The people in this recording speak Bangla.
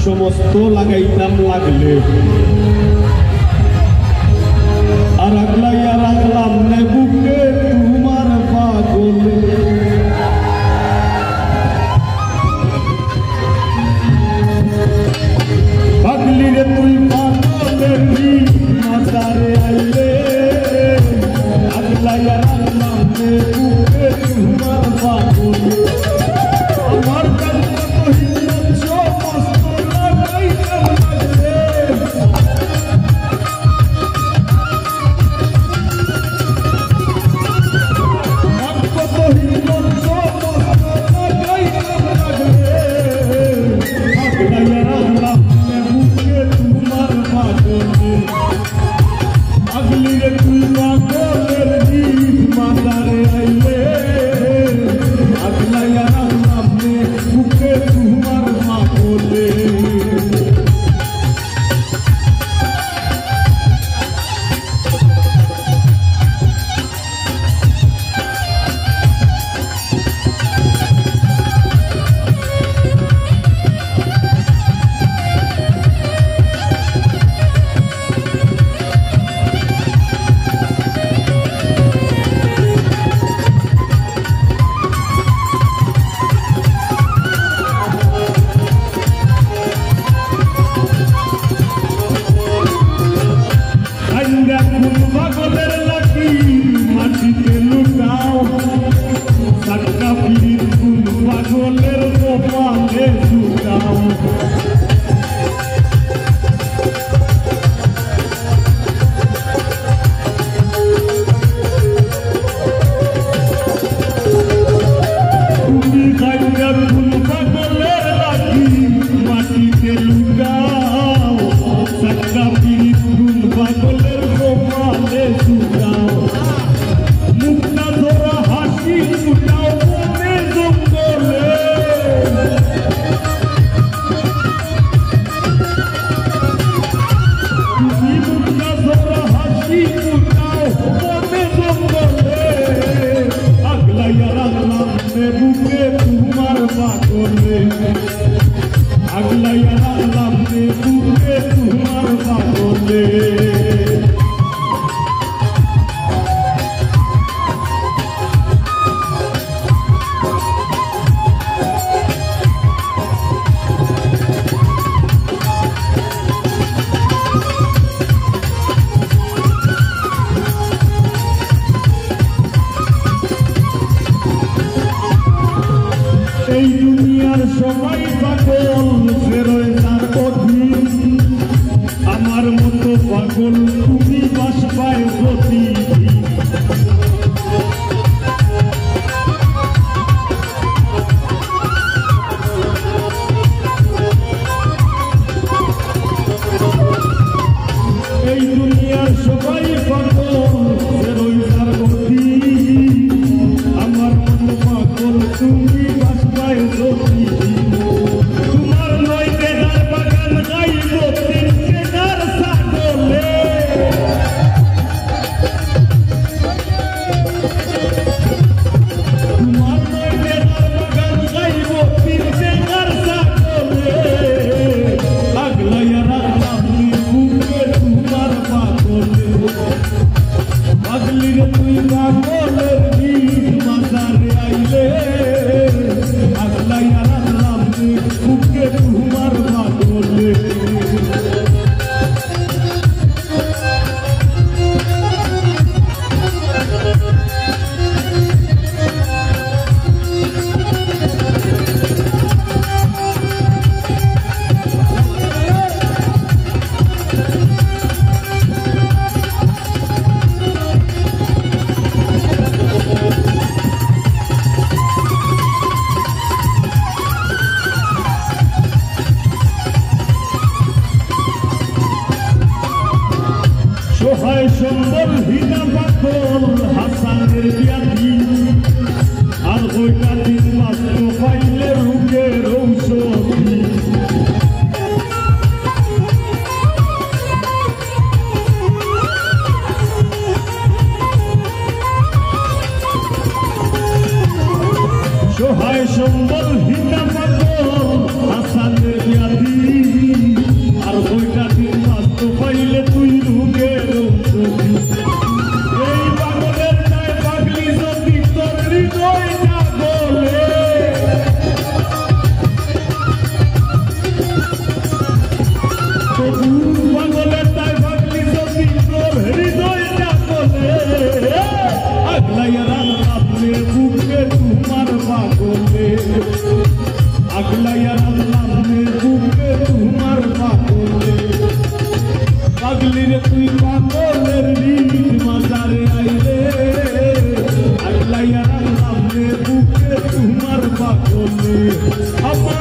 সমস্ত লাগাইতাম লাগলে আর আগলাইয়া রাখলাম নে বুকে তোমার পাগলে পাগলি রে তুই পাগলের মাতারে আইলে আগলাইয়া রাখলাম নে বুকে তোমার পাগলে আমার এই দুনিয়ার সবাই পাগল ফেরোয় তার অধীন আমার মতো পাগল তুমি বাস পায় প্রতিদিন এই দুনিয়ার সবাই পাগল ফেরোয় তার অধীন আমার মতো পাগল তুমি তোমার নয় বেড়ার বাগান গাইব তিন কেনার সাগলে তোমার নয় বেড়ার বাগান গাইব তিন কেনার সাগলে আগলাইয়া রাখলাম বুকে তোমার পাগলে পাগলি রে তুই পাগলের গীত মাথারে আইলে আগলাইয়া রাখলাম বুকে তোমার পাগলে সোহায় সুন্দর হীরা পাগল হাসানের ব্যাধি আর ওইটা দিন মাত্র পাইলে রোগের ঔষধি সোহায় সুন্দর হীরা পাগল হাসানের ব্যাধি বলে